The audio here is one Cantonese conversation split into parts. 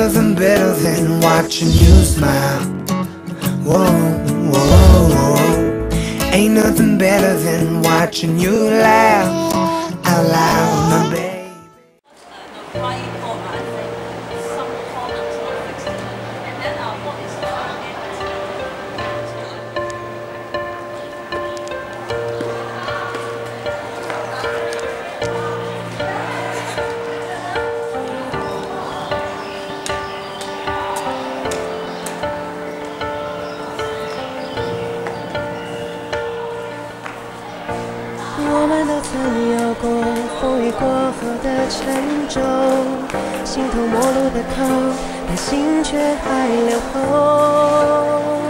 nothing better than watching you smile. Whoa, whoa, whoa. Ain't nothing better than watching you laugh out loud, my baby. 我们都曾有过风雨过后的沉重，形同陌路的口，但心却还留后。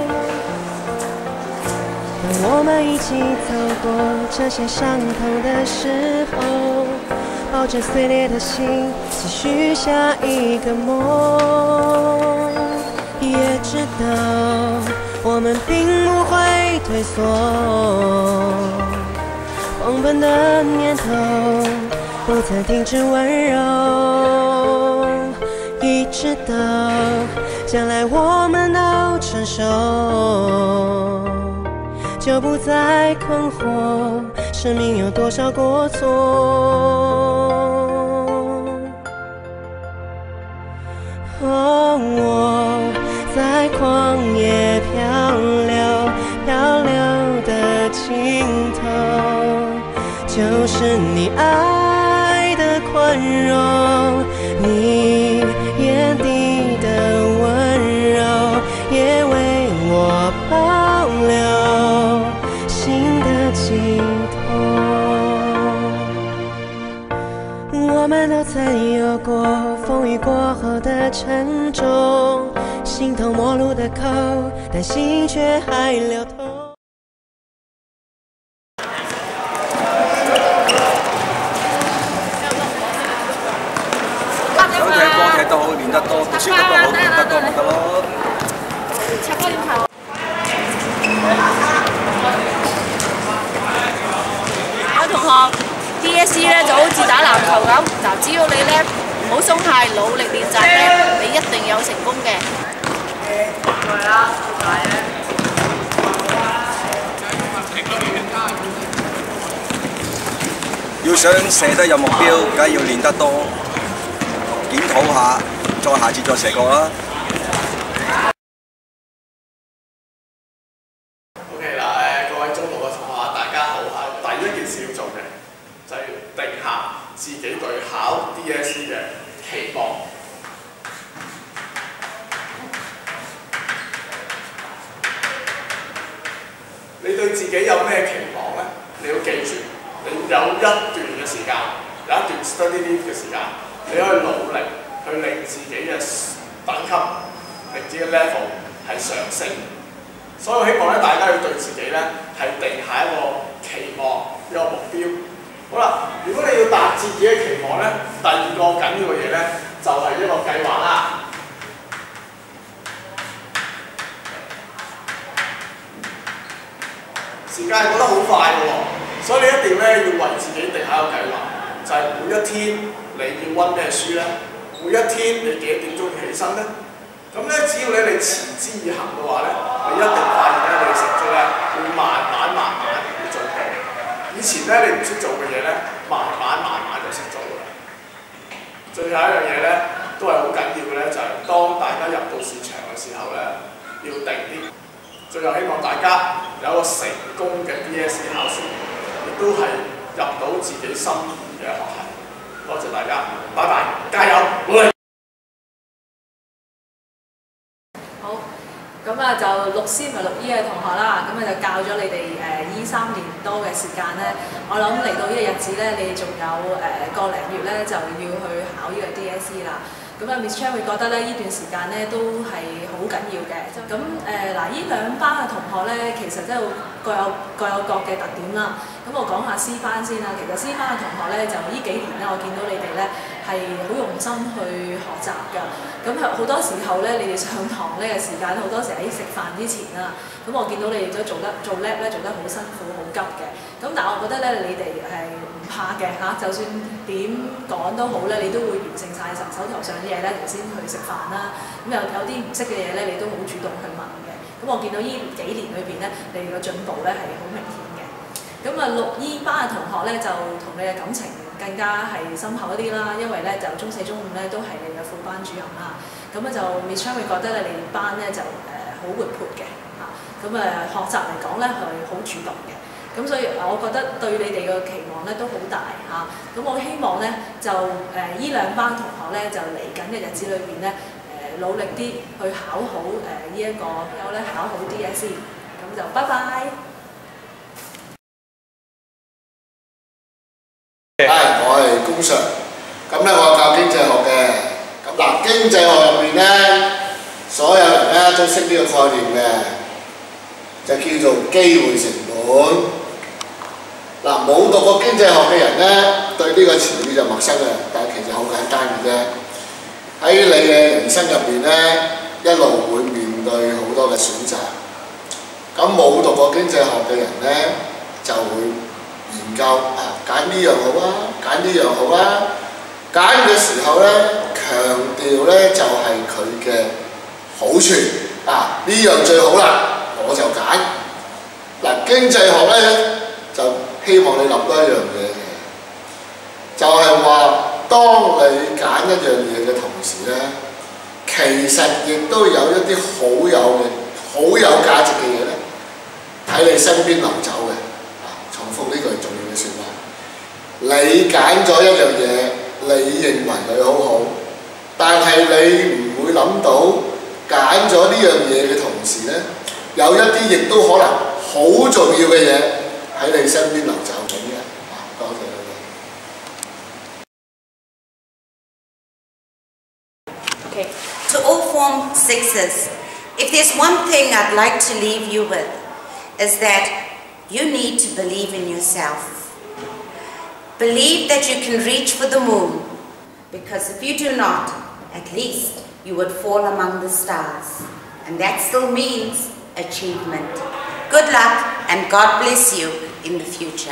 当我们一起走过这些伤痛的时候，抱着碎裂的心，继续下一个梦。也知道我们并不会退缩。 狂奔的念头不曾停止温柔，一直到将来我们都成熟，就不再困惑生命有多少过错。我在旷野漂流的尽头。 就是你爱的宽容，你眼底的温柔，也为我保留心的尽头。我们都曾有过风雨过后的沉重，形同陌路的口，但心却还流通。 都好，練得多，讀書讀得好，練得多咪得咯。 插多點頭。有同學 DSE 咧就好似打籃球咁，嗱，只要你咧唔好鬆懈，努力練習咧，你一定有成功嘅。係啦， 要想射得有目標，梗係要練得多。 檢討下，再下次再射過啦。 OK 嗱，各位中六嘅同學，大家好嚇。第一件事要做嘅就係定下自己對考 DSE 嘅期望。你對自己有咩期望咧？你要記住，你有一段嘅時間，有一段 study leave 嘅時間。 你可以努力去令自己嘅等級、令自己嘅 level 係上升，所以我希望咧大家要對自己咧係定下一個期望、一個目標。好啦，如果你要達至自己嘅期望咧，第二個緊要嘅嘢咧就係一個計劃啦。時間過得好快嘅喎，所以你一定咧要為自己定下一個計劃，就係每一天。 你要温咩書咧？每一天你幾點鐘要起身咧？咁咧，只要你持之以恆嘅話咧，你一定發現咧，你嘅成績咧會慢慢會進步。以前咧你唔識做嘅嘢咧，慢慢就識做㗎啦。最後一樣嘢咧，都係好緊要嘅咧，就係當大家入到市場嘅時候咧，要定啲。最後希望大家有一個成功嘅 DSE 考試，亦都係入到自己心儀嘅學校。 多謝大家，拜拜，加油，努力！ 好，咁啊就6 C 同埋6 E 嘅同學啦，咁啊就教咗你哋E3年多嘅時間咧，我諗嚟到呢個日子咧，你仲有個零月咧就要去考呢個 DSE 啦。咁啊 Miss Chan 會覺得咧呢段時間咧都係好緊要嘅。咁嗱，呢兩班嘅同學咧，其實真係各有各嘅特點啦。咁我講下 C 班先啦。其實 C 班嘅同學咧，就呢幾年咧，我見到你哋咧係係好用心去學習㗎。咁好多時候咧，你哋上堂呢嘅時間，好多時喺食飯之前啦。咁我見到你哋都做 lab 咧，做得好辛苦、好急嘅。咁但係我覺得咧，你哋係唔怕嘅嚇，就算點講都好咧，你都會完成晒手頭上啲嘢咧，先去食飯啦。咁有啲唔識嘅嘢咧，你都好主動去問嘅。咁我見到呢幾年裏邊咧，你哋嘅進步咧係好明顯嘅。咁啊，6E 班嘅同學咧，就同你嘅感情更加係深厚一啲啦，因為咧就中4、中5咧都係你嘅副班主任啦。咁咧就 Miss Chan 會覺得咧，你哋班咧就好活潑嘅嚇。咁學習嚟講咧係好主動嘅。咁所以我覺得對你哋嘅期望咧都好大嚇。咁我希望咧就呢兩班同學咧就嚟緊嘅日子裏邊咧努力啲去考好呢一個，然後咧考好 DSE。咁就拜拜。 我係龔Sir，咁咧我教經濟學嘅，咁嗱經濟學入邊咧，所有人咧都識呢個概念嘅，就叫做機會成本。嗱冇讀過經濟學嘅人咧，對呢個詞語就陌生嘅，但係其實好簡單嘅啫。喺你嘅人生入邊咧，一路會面對好多嘅選擇。咁冇讀過經濟學嘅人咧，就會研究揀呢樣好啊，揀呢樣好啊。揀嘅時候咧，強調咧就係佢嘅好處呢樣最好啦，我就揀。嗱經濟學咧就希望你諗多一樣嘢嘅，就係話當你揀一樣嘢嘅同時咧，其實亦都有一啲好有價值嘅嘢咧喺你身邊流走嘅。重複呢句重要嘅説話。你揀咗一樣嘢，你認為佢好好，但係你唔會諗到揀咗呢樣嘢嘅同時咧，有一啲亦都可能好重要嘅嘢喺你身邊流走緊嘅。多謝你哋。 Okay. To all Form 6s, if there's one thing I'd like to leave you with, is that you need to believe in yourself. Believe that you can reach for the moon, because if you do not, at least you would fall among the stars. And that still means achievement. Good luck and God bless you in the future.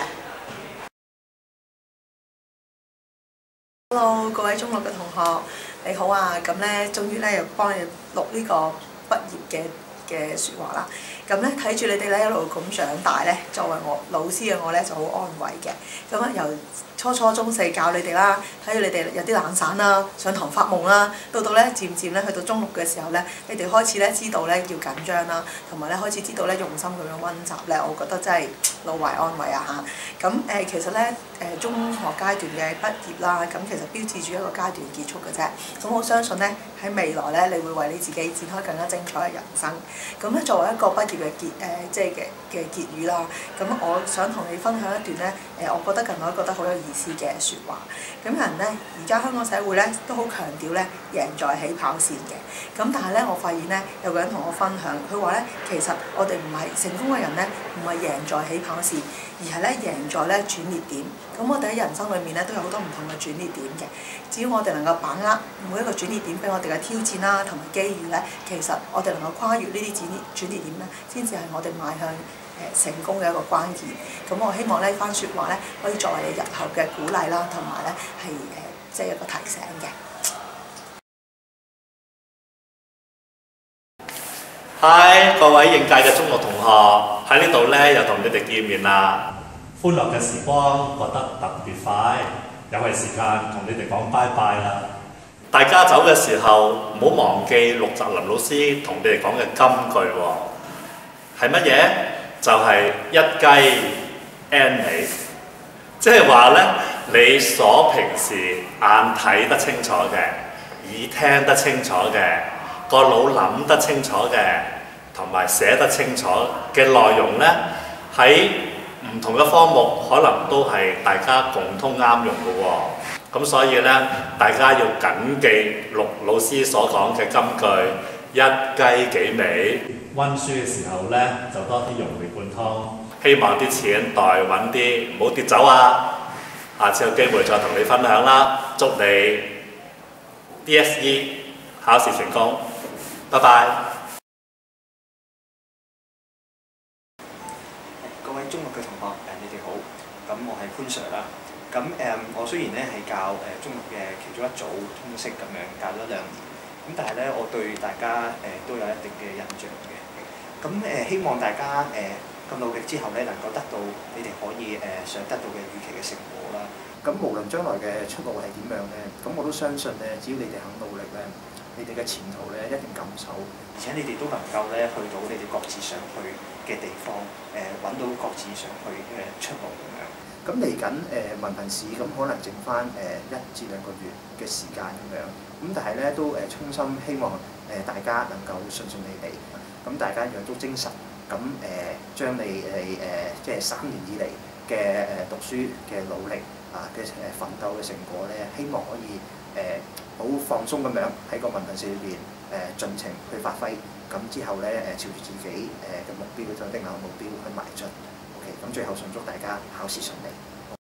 Hello， 各位中六嘅同學，你好啊！咁咧，終於咧又幫你錄呢個畢業嘅説話啦。咁咧睇住你哋咧一路咁長大咧，作為我老師嘅我咧就好安慰嘅。咁啊由初中4教你哋啦，睇住你哋有啲懶散啦，上堂發夢啦，到咧漸漸咧去到中6嘅時候咧，你哋開始咧知道咧要緊張啦，同埋咧開始知道咧用心咁樣温習咧，我覺得真係老懷安慰啊嚇！咁其實咧中學階段嘅畢業啦，咁其實標誌住一個階段結束嘅啫。咁我相信咧喺未來咧，你會為你自己展開更加精彩嘅人生。咁咧作為一個畢業嘅嘅結語啦，咁我想同你分享一段咧我覺得近來覺得好有意思嘅説話。咁人咧而家香港社會咧都好強調咧贏在起跑線嘅。咁但係咧我發現咧有個人同我分享，佢話咧其實我哋唔係成功嘅人咧，唔係贏在起跑線，而係咧贏在咧轉捩點。咁我哋喺人生裏面咧都有好多唔同嘅轉捩點嘅。只要我哋能夠把握每一個轉捩點俾我哋嘅挑戰啦，同埋機遇咧，其實我哋能夠跨越呢啲轉捩點咧，先至係我哋邁向成功嘅一個關鍵。咁我希望呢番説話咧，可以作為你日後嘅鼓勵啦，同埋咧係即係一個提醒嘅。 Hi， 各位應屆嘅中六同學喺呢度咧，又同你哋見面啦。歡樂嘅時光過得特別快，又係時間同你哋講拜拜啦。大家走嘅時候唔好忘記陸澤林老師同你哋講嘅金句喎，係乜嘢？就係一雞 N 尾，即係話咧，你所平時眼睇得清楚嘅、耳聽得清楚嘅、個腦諗得清楚嘅，同埋寫得清楚嘅內容咧，喺唔同嘅科目可能都係大家共通啱用嘅喎。咁所以咧，大家要緊記陸老師所講嘅金句，一雞幾尾。温書嘅時候咧，就多啲融會貫通。希望啲錢袋穩啲，唔好跌走啊！ 下次有機會再同你分享啦。祝你 DSE 考試成功，拜拜。 各位中六嘅同學，你哋好，咁我係潘 Sir 啦。咁我雖然咧係教中六嘅其中一組通識咁樣教咗2年，咁但係咧我對大家都有一定嘅印象嘅。咁希望大家咁努力之後咧，能夠得到你哋可以想得到嘅預期嘅成果啦。 咁無論將來嘅出路係點樣咧，咁我都相信咧，只要你哋肯努力咧，你哋嘅前途咧一定錦繡， 而且你哋都能夠咧去到你哋各自想去嘅地方，揾到各自想去嘅出路咁樣。 咁嚟緊文憑試咁可能剩翻1至2個月嘅時間咁樣，咁但係咧都衷心希望大家能夠順順利利，咁大家養足精神，咁將你哋即係3年以嚟嘅讀書嘅努力嘅奮鬥嘅成果咧，希望可以好放鬆咁樣喺個文憑試裏邊盡情去發揮，咁之後咧朝住自己嘅目標再定下目標去邁進。OK， 咁最後順祝大家考試順利。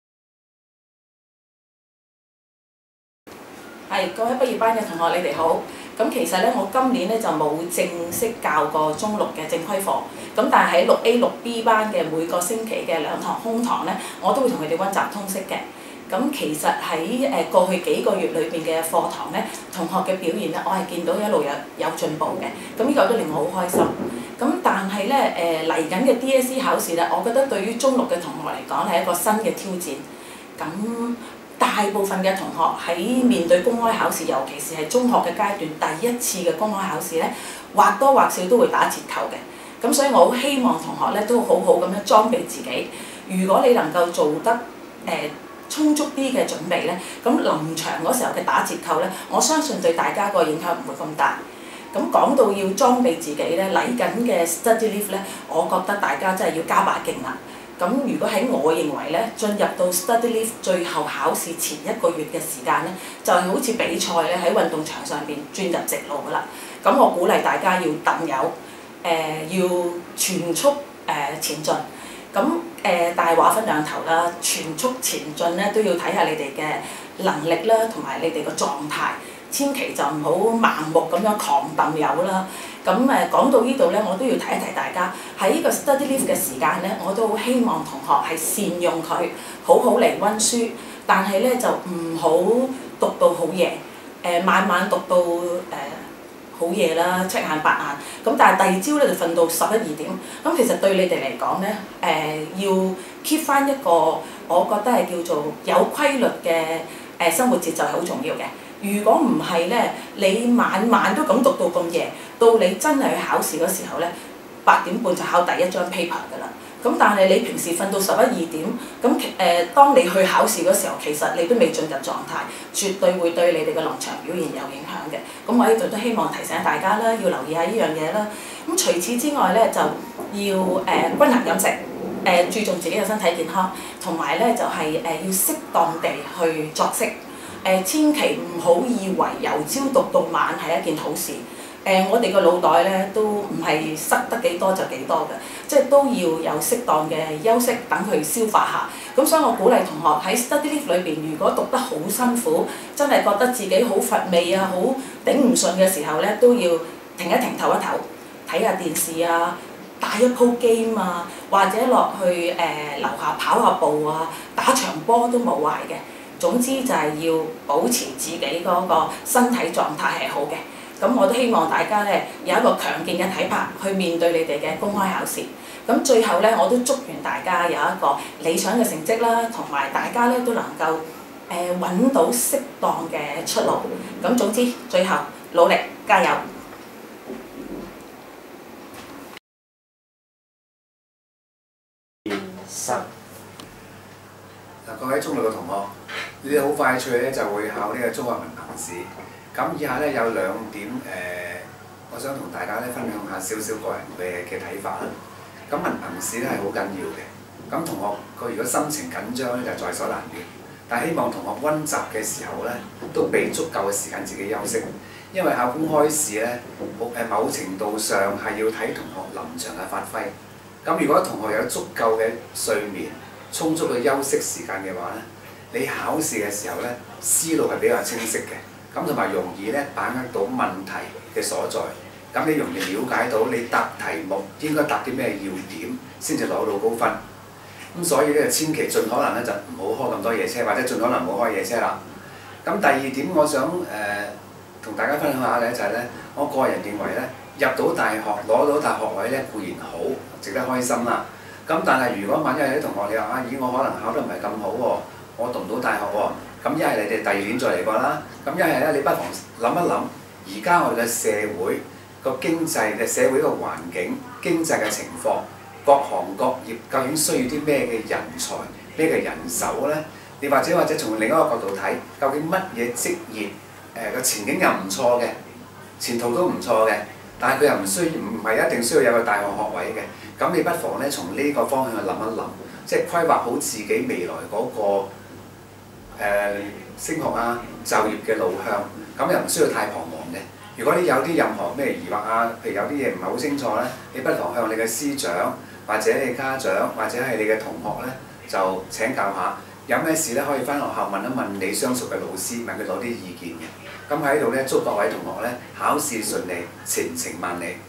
係各位畢業班嘅同學，你哋好。咁其實咧，我今年咧就冇正式教過中六嘅正規課，咁但係喺6A、6B 班嘅每個星期嘅2堂空堂咧，我都會同佢哋溫習通識嘅。咁其實喺過去幾個月裏邊嘅課堂咧，同學嘅表現咧，我係見到一路有進步嘅。咁呢個都令我好開心。咁但係咧嚟緊嘅 DSE 考試咧，我覺得對於中六嘅同學嚟講係一個新嘅挑戰。咁大部分嘅同學喺面對公開考試，尤其是係中學嘅階段第一次嘅公開考試咧，或多或少都會打折扣嘅。咁所以我好希望同學咧都好好咁樣裝備自己。如果你能夠做得充足啲嘅準備咧，咁臨場嗰時候嘅打折扣咧，我相信對大家個影響唔會咁大。咁講到要裝備自己咧，嚟緊嘅 study leave 咧，我覺得大家真係要加把勁啦。咁如果喺我認為咧，進入到 study leave 最後考試前1個月嘅時間咧，就係好似比賽咧喺運動場上邊轉入直路噶啦。咁我鼓勵大家要揼油，要全速前進。咁但係話分兩頭啦，全速前進咧都要睇下你哋嘅能力啦，同埋你哋個狀態，千祈就唔好盲目咁樣狂揼油啦。咁講到呢度咧，我都要提一提大家喺呢個 study leave 嘅時間咧，我都好希望同學係善用佢，好好嚟温書，但係咧就唔好讀到好夜，晚讀到好夜啦，7眼8眼。咁但係第二朝咧就瞓到11、12點。咁其實對你哋嚟講咧，要 keep 翻一個我覺得係叫做有規律嘅生活節奏係好重要嘅。如果唔係咧，你晚都咁讀到咁夜，到你真係去考試嗰時候咧，8點半就考第一張 paper 㗎啦。咁但係你平時瞓到11、12點，咁當你去考試嗰時候，其實你都未進入狀態，絕對會對你哋嘅臨場表現有影響嘅。咁我喺度都希望提醒大家啦，要留意下呢樣嘢啦。咁除此之外咧，就要均衡飲食，注重自己嘅身體健康，同埋咧就係要適當地去作息。千祈唔好以為由朝讀到晚係一件好事。我哋個腦袋咧都唔係塞得幾多就幾多嘅，即係都要有適當嘅休息，等佢消化下。咁所以我鼓勵同學喺 study leave 裏邊，如果讀得好辛苦，真係覺得自己好乏味啊，好頂唔順嘅時候咧，都要停一停、唞一唞，睇下電視啊，打一鋪 game 啊，或者落去樓下跑下步啊，打場波都冇壞嘅。總之就係要保持自己嗰個身體狀態係好嘅。咁我都希望大家咧有一個強健嘅體魄去面對你哋嘅公開考試。咁最後咧，我都祝願大家有一個理想嘅成績啦，同埋大家咧都能夠揾到適當嘅出路。咁總之，最後努力加油！ 各位中六嘅同學，你哋好快脆咧就會考呢個中學文憑試。咁以下咧有2點我想同大家咧分享下少少個人嘅睇法啦。咁文憑試咧係好緊要嘅。咁同學佢如果心情緊張咧就在所難免。但係希望同學温習嘅時候咧都俾足夠嘅時間自己休息，因為考公開試咧某程度上係要睇同學臨場嘅發揮。咁如果同學有足夠嘅睡眠、充足嘅休息時間嘅話咧， 你考試嘅時候咧思路係比較清晰嘅，咁同埋容易咧把握到問題嘅所在。咁你容易了解到你答題目應該答啲咩要點，先至攞到高分。咁所以咧，千祈盡可能咧就唔好開咁多夜車，或者盡可能唔好開夜車啦。咁第二點，我想同大家分享下咧，就係咧，我個人認為咧，入到大學攞到大學位咧固然好，值得開心啦。咁但係如果萬一有啲同學你話啊，咦我可能考得唔係咁好喎，我讀唔到大學喎，咁一係你哋第二年再嚟過啦。咁一係咧，你不妨諗一諗，而家我哋嘅社會個經濟嘅社會個環境、經濟嘅情況，各行各業究竟需要啲咩嘅人才、咩嘅人手咧？你或者從另一個角度睇，究竟乜嘢職業個前景又唔錯嘅，前途都唔錯嘅，但係佢又唔係一定需要有個大學學位嘅。咁你不妨咧從呢個方向去諗一諗，即係規劃好自己未來嗰個升學啊、就業嘅路向，咁又唔需要太彷徨嘅。如果你有啲任何咩疑惑啊，譬如有啲嘢唔係好清楚咧，你不妨向你嘅師長或者你家長或者係你嘅同學咧，就請教下。有咩事咧可以返學校問一問你相熟嘅老師，問佢攞啲意見嘅。咁喺度咧，祝各位同學咧考試順利，前程萬里。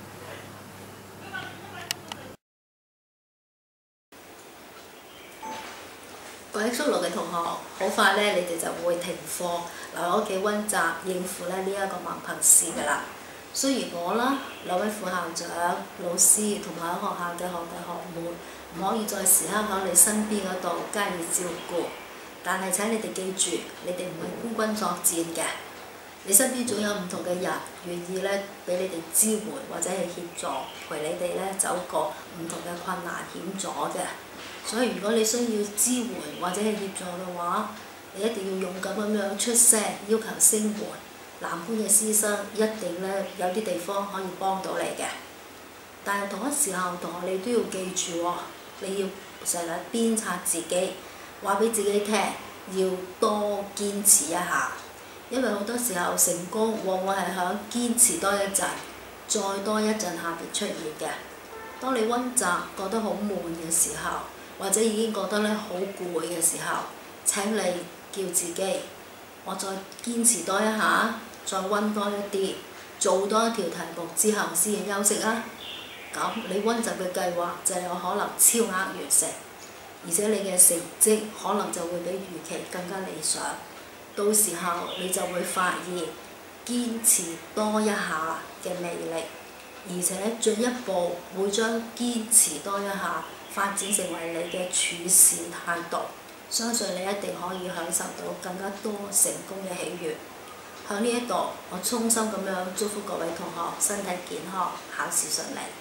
各位叔六嘅同學，好快咧，你哋就會停課，留喺屋企温習應付咧呢一個文憑試㗎啦。雖然我啦、兩位副校長、老師同埋喺學校嘅學弟學妹唔可以再時刻喺你身邊嗰度加以照顧，但係請你哋記住，你哋唔係孤軍作戰嘅，你身邊總有唔同嘅人願意咧俾你哋支援或者係協助，陪你哋咧走過唔同嘅困難險阻嘅。所以如果你需要支援或者係協助嘅話，你一定要勇敢咁樣出聲，要求聲援。南官嘅師生一定咧有啲地方可以幫到你嘅。但係同一時候，同學你都要記住喎，你要成日鞭策自己，話俾自己聽，要多堅持一下。因為好多時候成功往往係響堅持多一陣，再多一陣下邊出現嘅。當你温習覺得好悶嘅時候，或者已經覺得咧好攰嘅時候，請你叫自己，我再堅持多一下，再温多一啲，做多一條題目之後先休息啊！咁你温習嘅計劃就有可能超額完成，而且你嘅成績可能就會比預期更加理想。到時候你就會發現堅持多一下嘅魅力，而且進一步會將堅持多一下發展成為你嘅處事態度，相信你一定可以享受到更加多成功嘅喜悅。喺呢一度，我衷心咁樣祝福各位同學身體健康，考試順利。